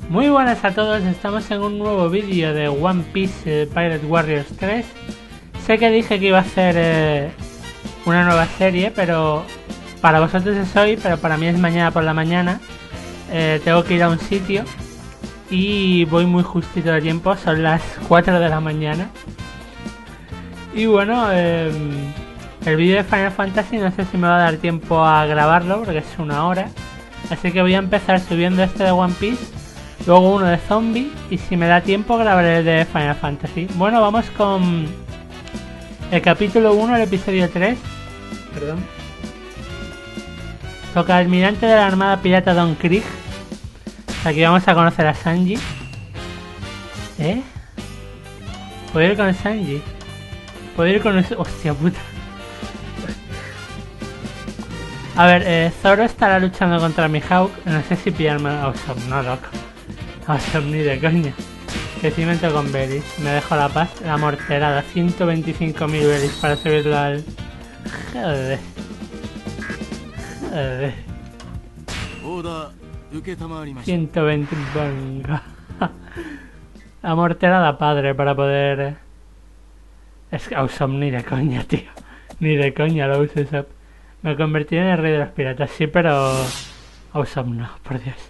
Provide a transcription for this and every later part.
Muy buenas a todos, estamos en un nuevo vídeo de One Piece Pirate Warriors 3. Sé que dije que iba a hacer una nueva serie, pero para vosotros es hoy, pero para mí es mañana por la mañana. Tengo que ir a un sitio y voy muy justito de tiempo, son las 4 de la mañana. Y bueno, el vídeo de Final Fantasy no sé si me va a dar tiempo a grabarlo porque es una hora. Así que voy a empezar subiendo este de One Piece, luego uno de zombie y si me da tiempo grabaré el de Final Fantasy. Bueno, vamos con el capítulo 1, el episodio 3. Perdón. Toca almirante de la armada pirata Don Krieg. Aquí vamos a conocer a Sanji. ¿Puedo ir con Sanji? ¿Puedo ir con el... Hostia puta. A ver, Zoro estará luchando contra Mihawk. No sé si pillarme a Usopp, no loco. A Usopp ni de coña. Crecimiento con Belis. Me dejo la paz. La morterada. 125.000 Belis para subirlo al... Joder. Joder. 120 bonga. La morterada padre para poder... Es que Usopp ni de coña, tío. Ni de coña lo uso Usopp. Me convertí en el rey de los piratas, sí, pero... Usopp no, por Dios.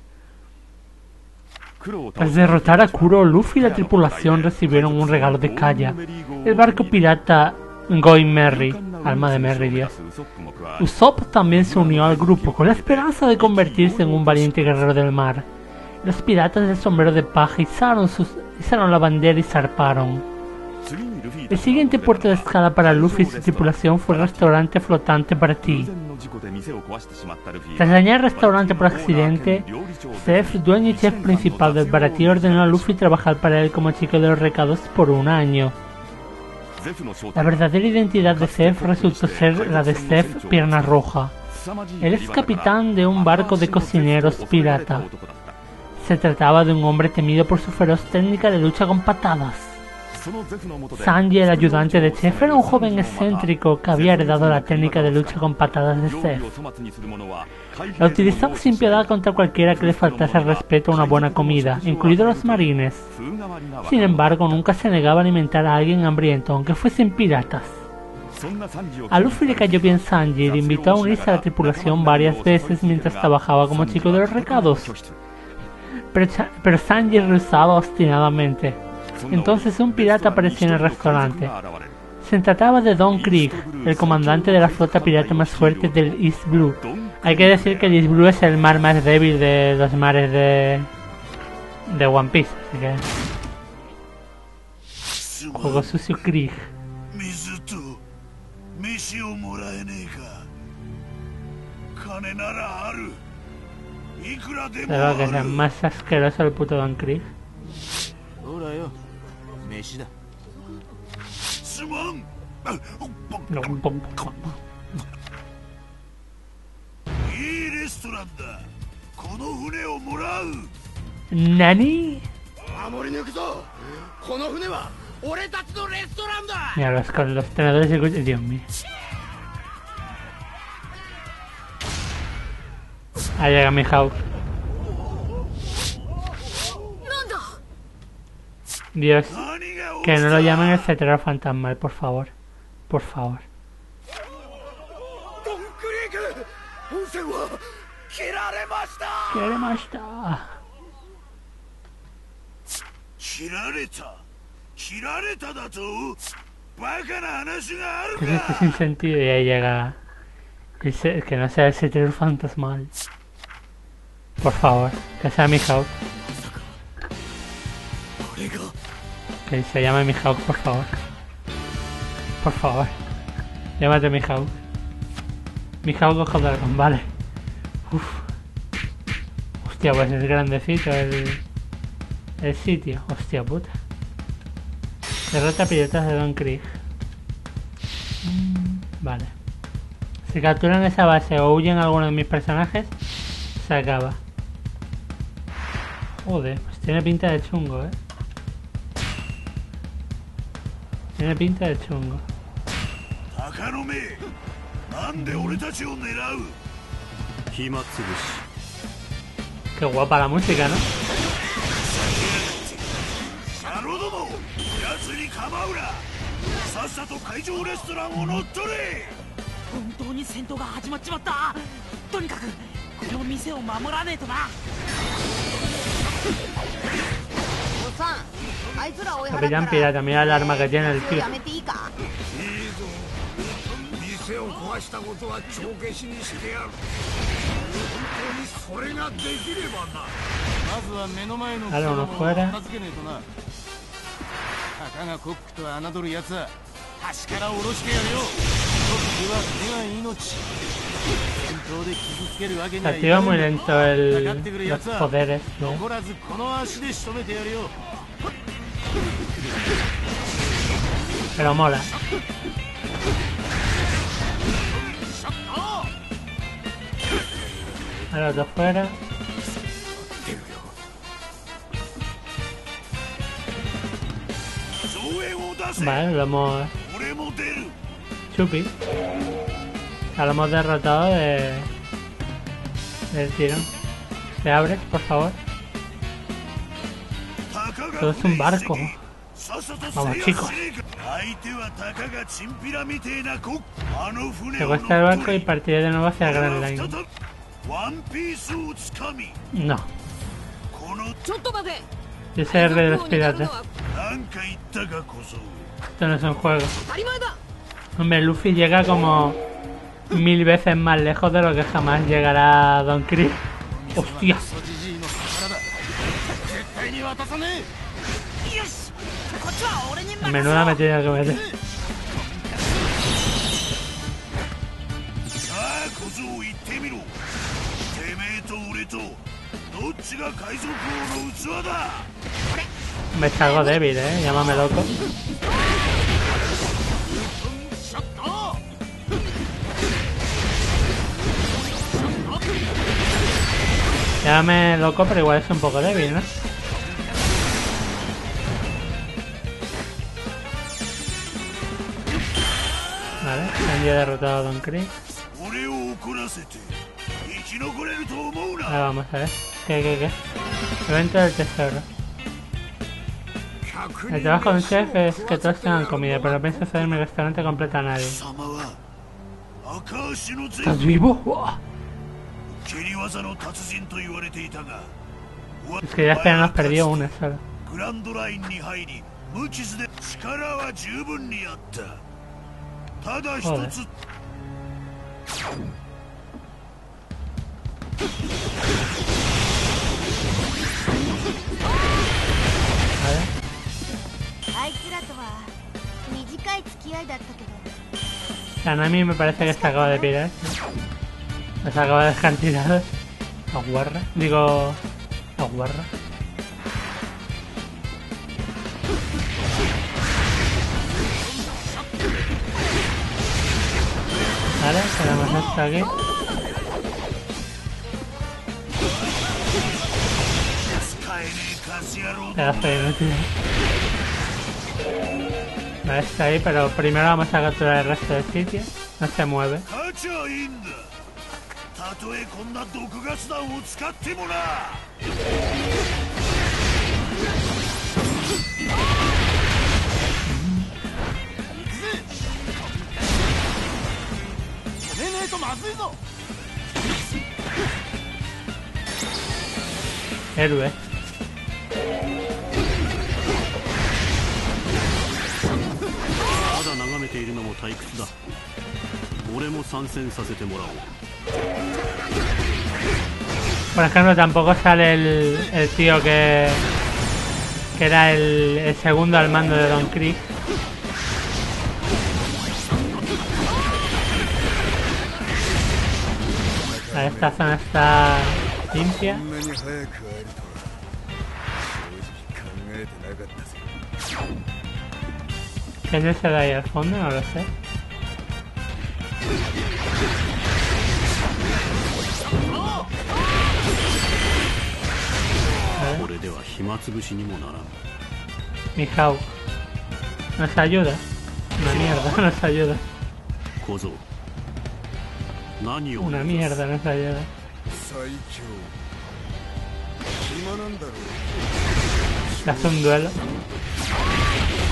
Tras derrotar a Kuro, Luffy y la tripulación recibieron un regalo de Kaya. El barco pirata Going Merry, alma de Merry, Dios. Usopp también se unió al grupo con la esperanza de convertirse en un valiente guerrero del mar. Los piratas del sombrero de paja izaron la bandera y zarparon. El siguiente puerto de escala para Luffy y su tripulación fue el restaurante flotante para ti. Tras dañar el restaurante por accidente, Zeph, dueño y chef principal del baratí, ordenó a Luffy trabajar para él como chico de los recados por un año. La verdadera identidad de Zeph resultó ser la de Zeph Pierna Roja. Él es capitán de un barco de cocineros pirata. Se trataba de un hombre temido por su feroz técnica de lucha con patadas. Sanji, el ayudante de Chef, era un joven excéntrico que había heredado la técnica de lucha con patadas de Zeph. La utilizaba sin piedad contra cualquiera que le faltase el respeto a una buena comida, incluidos los marines. Sin embargo, nunca se negaba a alimentar a alguien hambriento, aunque fuesen piratas. A Luffy le cayó bien Sanji y le invitó a unirse a la tripulación varias veces mientras trabajaba como chico de los recados. Pero Sanji rehusaba obstinadamente. Entonces un pirata apareció en el restaurante. Se trataba de Don Krieg, el comandante de la flota pirata más fuerte del East Blue. Hay que decir que el East Blue es el mar más débil de los mares de One Piece, así que... Juego sucio Krieg. Pero que sea más asqueroso el puto Don Krieg. ¿Nani? Mira, con los tenedores y cuchillos. Dios mío. Ahí llega Mihawk. Dios, que no lo llamen el cetero fantasmal, por favor. Por favor. ¿Qué es este sin sentido? Y ahí llega... Que no sea el cetero fantasmal. Por favor, que sea Mihawk. Que se llame Mihawk, por favor. Por favor. Llámate Mihawk. Mihawk Ojo Dragón, vale. Uff. Hostia, pues es grandecito el sitio. Hostia puta. Derrota piratas de Don Krieg. Vale. Si capturan esa base o huyen alguno de mis personajes, se acaba. Joder, pues tiene pinta de chungo, Tiene pinta de chungo. Qué guapa la música, ¿no? Capitán Pirata, mira el arma que tiene el tío. Dale uno fuera. Se activa muy lento los poderes, ¿no? Pero mola. Ahora otro fuera. Vale, lo hemos... Chupi. Lo hemos derrotado del tirón. ¿Te abres, por favor? Todo es un barco. Vamos, chicos. Te cuesta el barco y partiré de nuevo hacia Grand Line. No. Yo soy el rey de los piratas. Esto no es un juego. Hombre, Luffy llega como 1000 veces más lejos de lo que jamás llegará Don Krieg. ¡Hostia! Menuda metida que mete. Me está algo débil, llámame loco. Llámame loco, pero igual es un poco débil, ¿no? Vale, Sanji ha derrotado a Don Krieg. Ahora vamos a ver. ¿Qué? Evento del tesoro. El trabajo de un chef es que todos tengan comida, pero no pienso hacer mi restaurante completo a nadie. ¿Estás vivo? Es que ya apenas nos perdió una sola. Joder. Sanami me parece que se acaba de pirar. Se acaba de dejar tirado. Aguarra. Digo... Aguarra. Vale, tenemos esto aquí. Pedazo de inútil. Vale, está ahí, pero primero vamos a capturar el resto del sitio. No se mueve. Héroe. Por ejemplo, tampoco sale el tío que era el segundo al mando de Don Krieg. Esta zona está limpia. ¿Qué es ese de ahí al fondo? No lo sé. Mihawk. ¿Nos ayuda? Una mierda, nos ayuda. Una mierda, nos ayuda. ¿Le hace un duelo?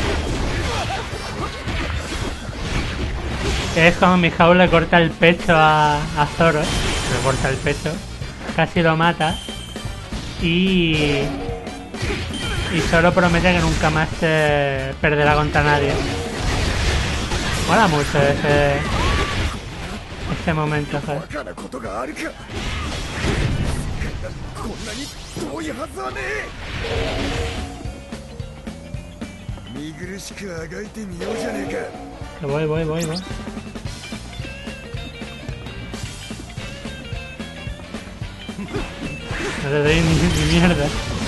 Es como Mijao le corta el pecho a Zoro, le corta el pecho, casi lo mata y Zoro promete que nunca más se perderá contra nadie. Mola mucho ese momento, ¿sabes? Que voy. No te doy ni mierda.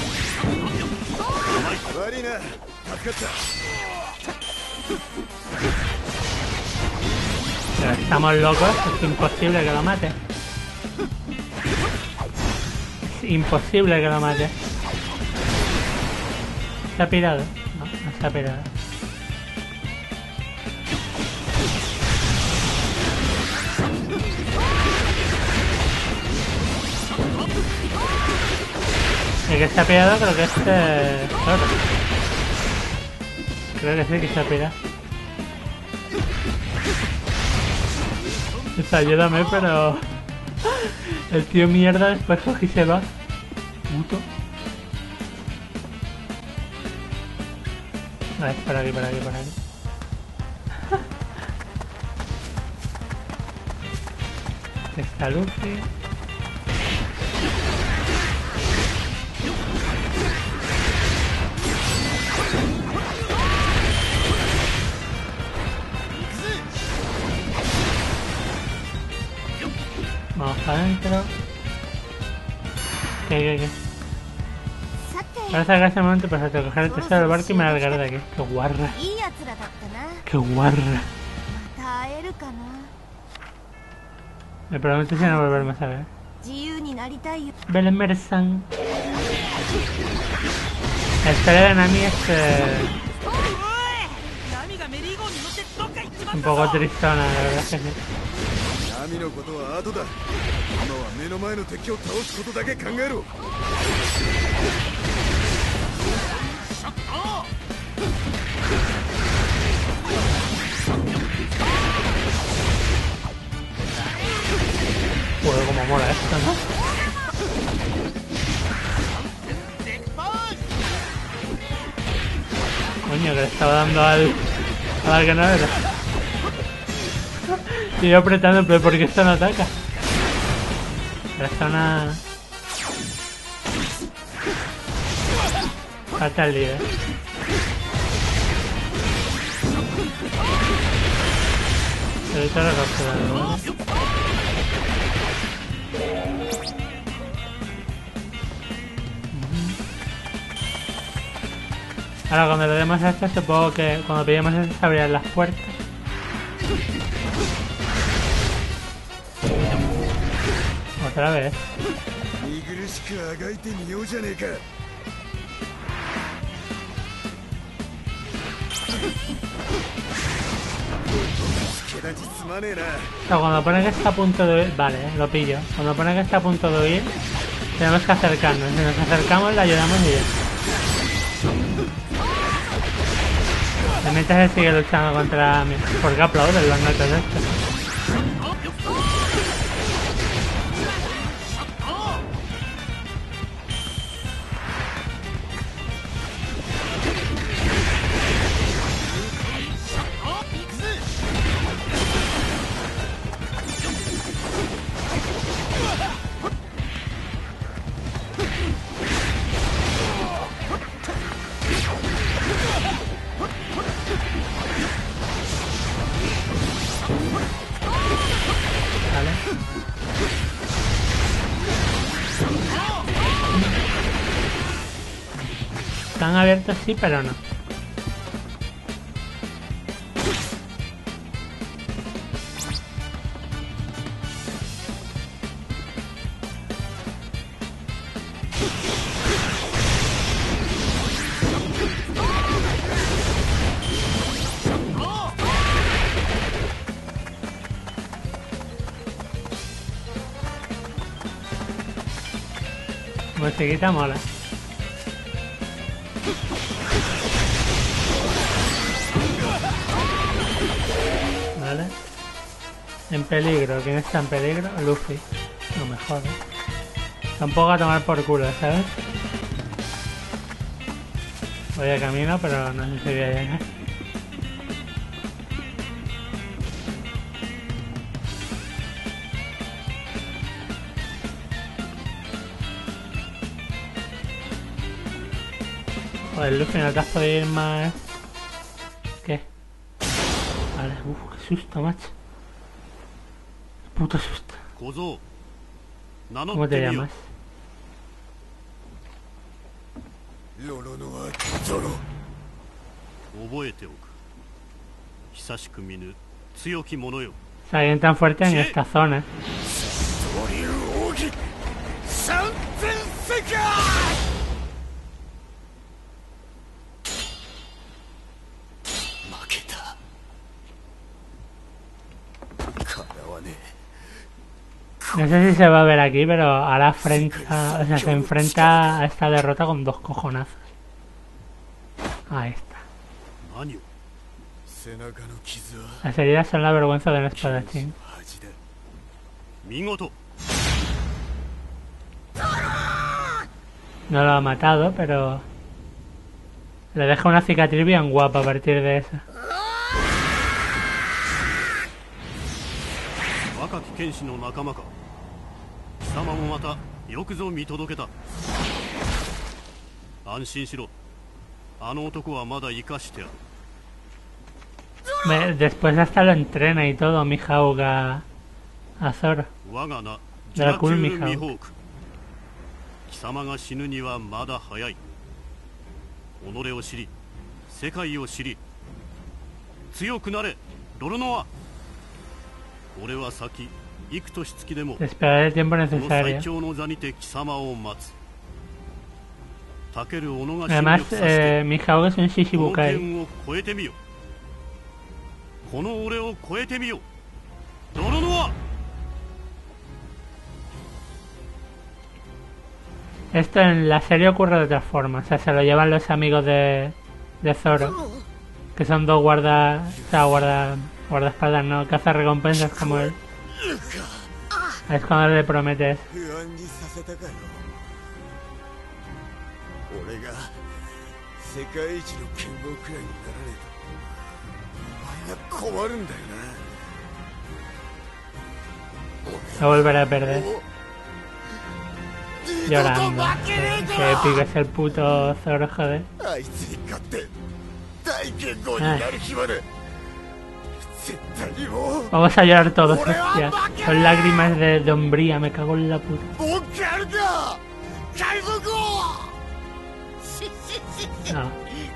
Pero estamos locos, es imposible que lo mate. Es imposible que lo mate. ¿Se ha pirado? No se ha pirado. El que se ha pirado creo que es Zoro. Creo que sí que se ha pirado. Ayúdame, pero el tío mierda después coge y se va. Puto. A ver, por aquí. Está Luffy. Vamos para adentro. ¿Qué? Ahora sacar ese momento perfecto, coger el tesoro del barco y me largaré de aquí. ¡Qué guarra! ¡Qué guarra! Me prometo si no volver más a ver. Belemer-san. La historia de Nami es un poco tristona, la verdad es que sí. Joder, como mola esto, ¿no? Coño, que le estaba dando al que no era. Y yo apretando, pero ¿por qué esto no ataca? Esta una... Falta el líder. Pero esto lo capturado, ¿vale? Ahora cuando le demos a esto, supongo que cuando pillemos esto se abrirán las puertas. Otra vez. No, cuando pone que está a punto de huir... Vale, lo pillo. Cuando pone que está a punto de huir, tenemos que acercarnos. Si nos acercamos, le ayudamos y ya. Mientras él sigue luchando contra mí. ¿Por qué aplauden los notas estos? Están abiertos sí, pero no. Musiquita mola. En peligro. ¿Quién está en peligro? Luffy. No me jodas. Tampoco a tomar por culo, ¿sabes? Voy de camino, pero no sé si voy a llegar. Joder, Luffy, ¿no te has podido ir más? ¿Qué? Vale, qué susto, macho. Puto susto. ¿Cómo te llamas? Es alguien tan fuerte en esta zona. No sé si se va a ver aquí, pero ahora se enfrenta a esta derrota con 2 cojonazos. Ahí está. Las heridas son la vergüenza del espadachín. No lo ha matado, pero le deja una cicatriz bien guapa a partir de esa. Después hasta lo entrena y todo, Mihawk a Zoro. Dracul Mihawk. Esperar el tiempo necesario. Además, Mihawk es un Shishibukai. Esto en la serie ocurre de otra forma. O sea, se lo llevan los amigos de Zoro, que son 2 guardaespaldas, no cazarrecompensas como él. Es cuando le prometes. No volveré a perder. Llorando. Qué épico es el puto Zoro, joder. Vamos a llorar todos, hostia. Son lágrimas de hombría, me cago en la puta. No.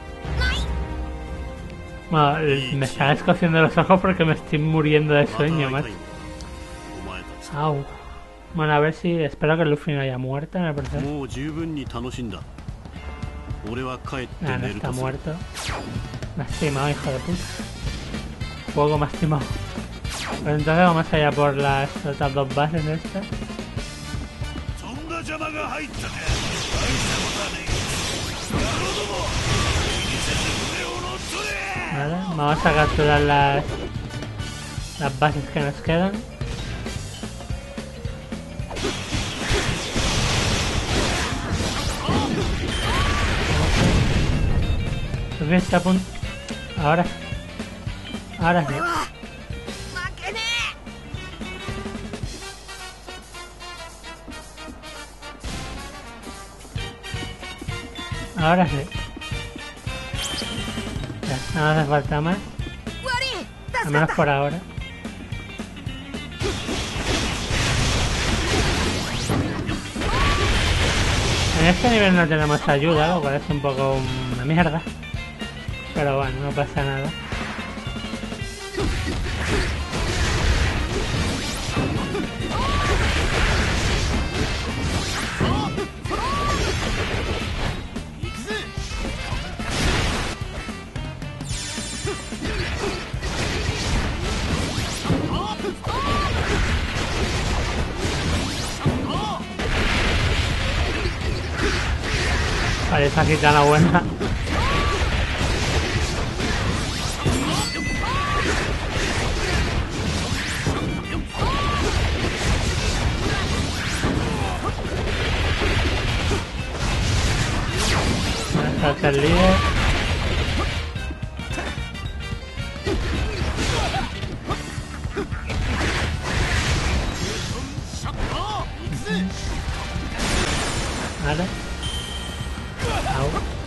Bueno, me están escociendo los ojos porque me estoy muriendo de sueño, macho. Au. Bueno, a ver si... Espero que Luffy no haya muerto, me parece. No está muerto. Me has timado, hijo de puta. Poco más timado. Pues entonces vamos allá por las otras 2 bases estas. Vale, vamos a capturar las bases que nos quedan. Luffy está a punto. Ahora sí. Ahora sí. Ahora sí. Ya, no hace falta más. Al menos por ahora. En este nivel no tenemos ayuda, lo cual es un poco una mierda. Pero bueno, no pasa nada. Vale, esa gitana buena. Master Líder. Vale. Au.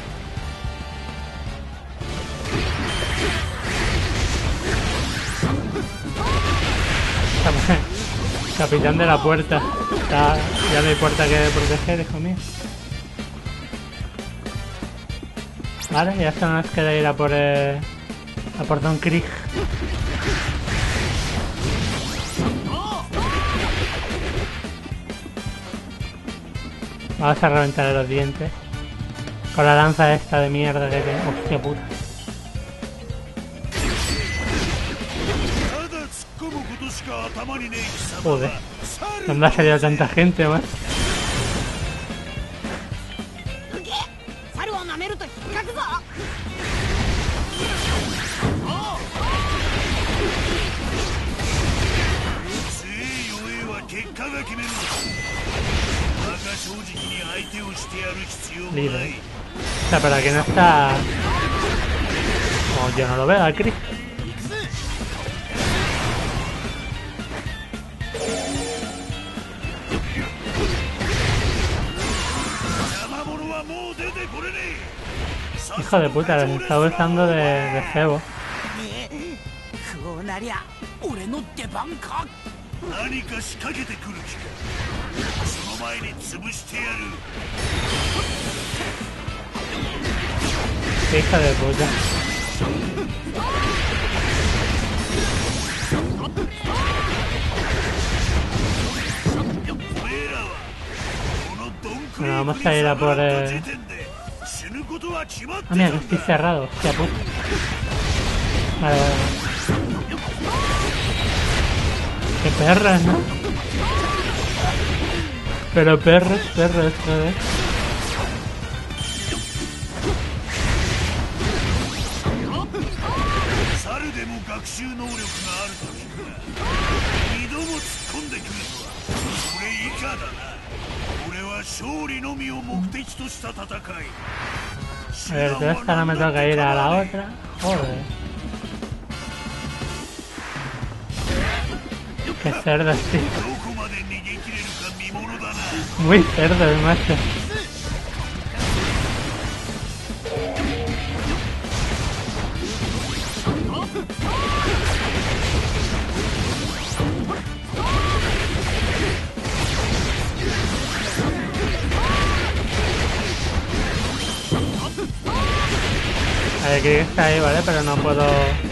Capitán de la puerta. Ya no hay puerta que proteger, hijo mío. Vale, ya solo nos queda ir a por Don Krieg. Vamos a reventar los dientes. Con la lanza esta de mierda que tengo. Hostia puta. Joder. ¿Dónde ha salido tanta gente, más? Líder. O sea, pero aquí no está... Oh, yo no lo veo, al Krieg. Hijo de puta, les está usando de cebo. Hija de puta. Bueno, vamos a ir a por Ah, mira, que estoy cerrado. Hostia puta. Vale, vale, vale. Qué perras, ¿no? Pero perros, joder. A ver, de esta no me toca ir a la otra. Joder. Qué cerdo, tío. Muy cerdo el macho. A ver, que está ahí, ¿vale? Pero no puedo...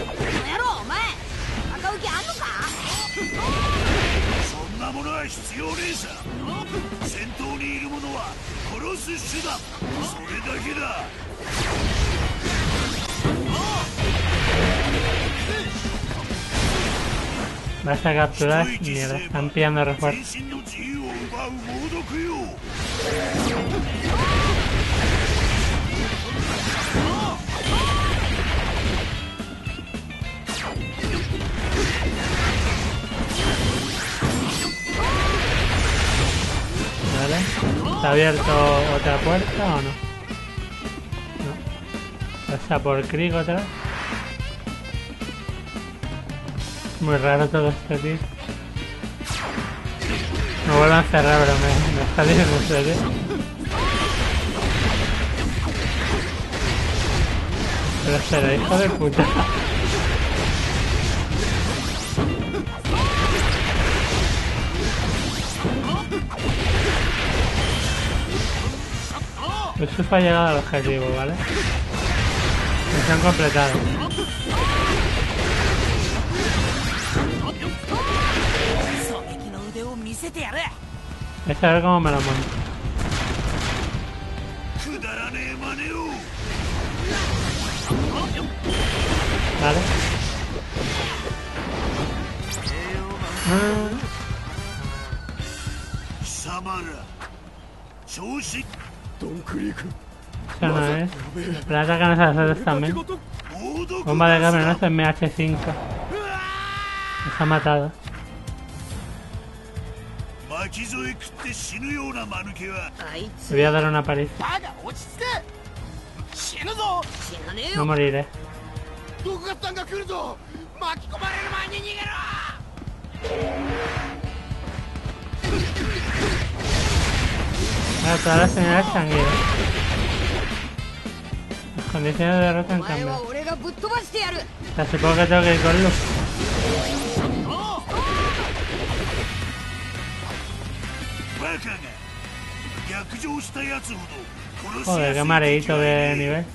Vas a capturar... Mierda, están pillando refuerzos. Vale. ¿Está abierto otra puerta o no? No. Pasa por Krieg otra vez. Muy raro todo esto, tío. Me vuelvo a cerrar, pero me está diciendo, tío. Pero será hijo de puta. Eso ha llegado al objetivo, ¿vale? Misión completada. Es a ver cómo me lo monto. Vale. Eso no es. Le atacan esas artes también. Bomba de camionazo en MH5. Nos ha matado. Le voy a dar una paliza. No moriré. Ahora todas las señales se han ido. Las condiciones de derrota han cambiado. O sea, supongo que tengo que ir con luz. Joder, qué mareíto de nivel.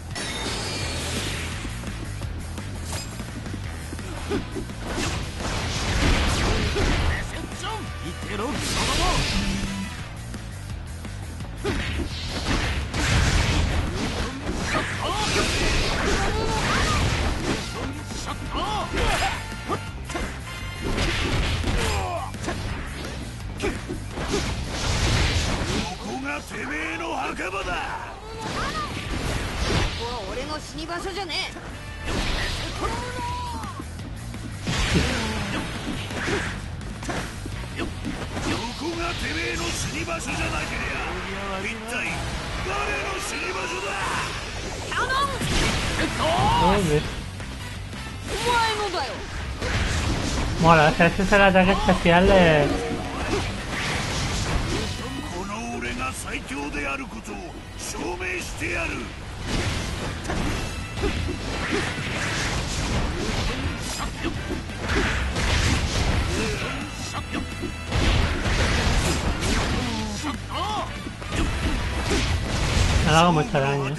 Joder. Mola, ese es el ataque especial de... No le hago mucho daño.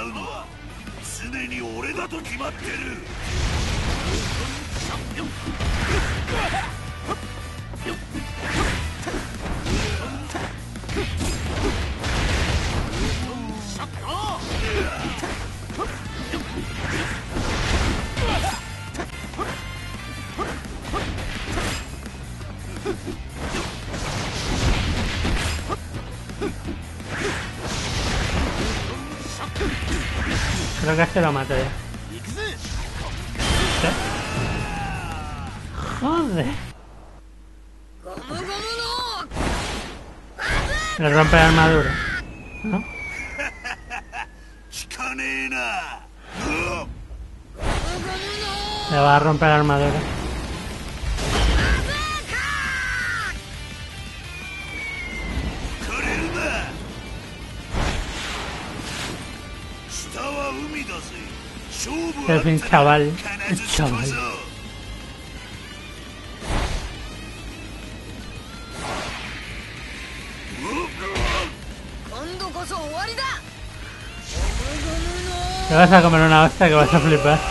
Creo que se lo mato ya. ¿Sí? Joder. Le rompe la armadura, ¿no? Le va a romper la armadura. Es un chaval, el chaval. Te vas a comer una hostia que vas a flipar.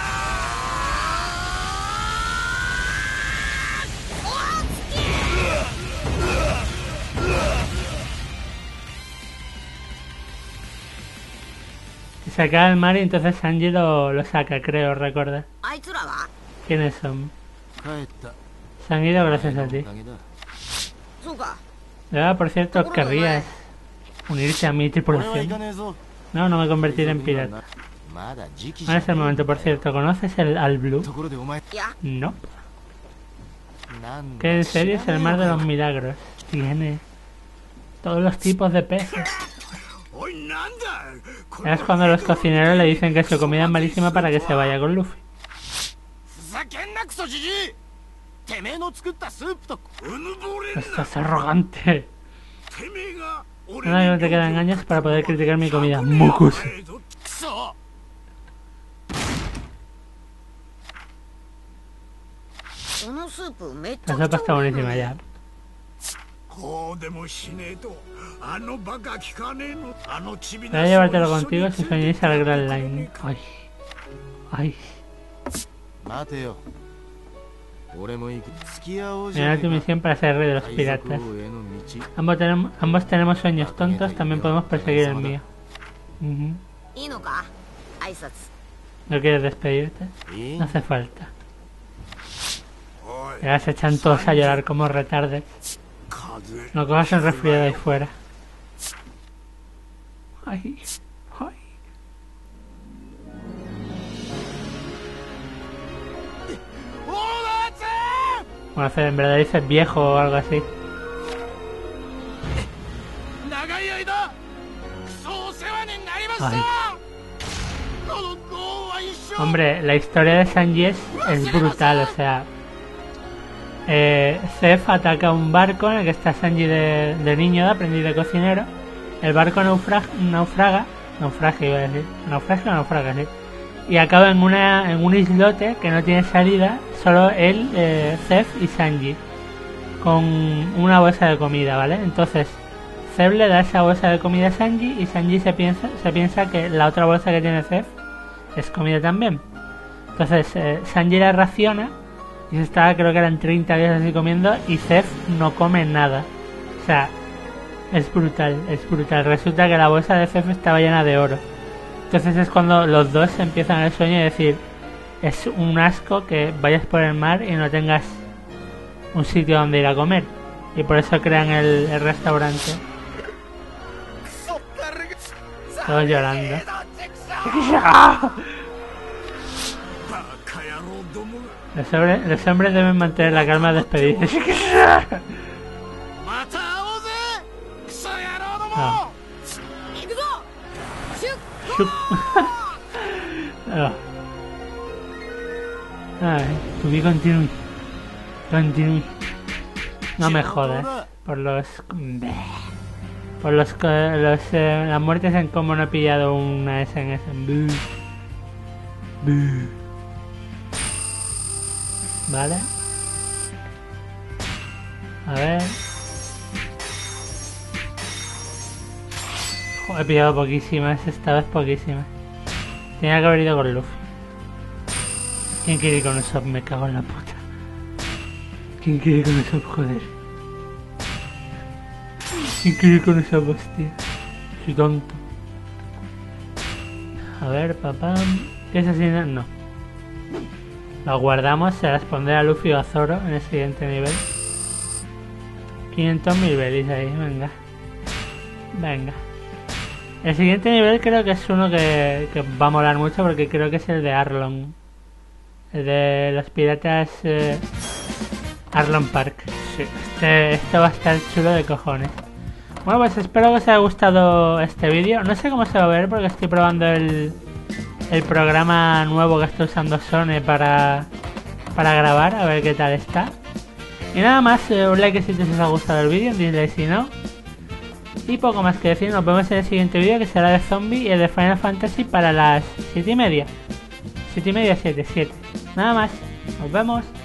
Se acaba el mar y entonces Sanji lo saca, creo, ¿recuerdas? ¿Quiénes son? Se han ido gracias a ti. Por cierto, ¿querrías unirse a mi tripulación? No, no me convertiré en pirata. Ahora es el momento, por cierto. ¿Conoces al Blue? No. ¿Qué en serio es el mar de los milagros? Tiene todos los tipos de peces. Es cuando los cocineros le dicen que su comida es malísima para que se vaya con Luffy. Estás arrogante. No te quedan años para poder criticar mi comida. Mucus. La sopa está buenísima ya. Voy a llevártelo contigo si soñáis al Grand Line. Ay. Ay. Mira tu misión para ser rey de los piratas. Ambos tenemos sueños tontos, también podemos perseguir el mío. ¿No quieres despedirte? No hace falta. Ya se echan todos a llorar como retardes. No cojas el resfriado ahí fuera. Ay, ay. Bueno, en verdad dices viejo o algo así. Ay. Hombre, la historia de Sanji es brutal, o sea... Zeph ataca un barco en el que está Sanji de niño, de aprendiz de cocinero. El barco naufraga, sí. Y acaba en un islote que no tiene salida, solo él, Zeph y Sanji, con una bolsa de comida, ¿vale? Entonces, Zeph le da esa bolsa de comida a Sanji y Sanji se piensa que la otra bolsa que tiene Zeph es comida también. Entonces, Sanji la raciona y se está, creo que eran 30 días así comiendo, y Zeph no come nada. O sea, es brutal. Resulta que la bolsa de Zeph estaba llena de oro. Entonces es cuando los dos empiezan el sueño y decir, es un asco que vayas por el mar y no tengas un sitio donde ir a comer. Y por eso crean el restaurante. Todos llorando. Los hombres deben mantener la calma al despedirse. No. Oh. Ay, to be continue. No me jodas. Las muertes en cómo no he pillado una SNS. Vale. A ver. Joder, he pillado poquísimas, esta vez poquísimas. Tenía que haber ido con Luffy. ¿Quién quiere ir con Usopp? Me cago en la puta. ¿Quién quiere ir con Usopp, joder? ¿Quién quiere ir con Usopp, hostia? Soy tonto. A ver, papá. ¿Qué es así? No. Lo guardamos, se las pondré a Luffy o a Zoro en el siguiente nivel. 500.000 belis ahí, venga. El siguiente nivel creo que es uno que va a molar mucho porque creo que es el de Arlong. El de los piratas Arlong Park. Sí, este va a estar chulo de cojones. Bueno, pues espero que os haya gustado este vídeo. No sé cómo se va a ver porque estoy probando el programa nuevo que está usando Sony para grabar, a ver qué tal está. Y nada más, un like si os ha gustado el vídeo, un dislike si no. Y poco más que decir, nos vemos en el siguiente vídeo que será de zombie y el de Final Fantasy para las 7:30. 7:30, 7. Nada más, nos vemos.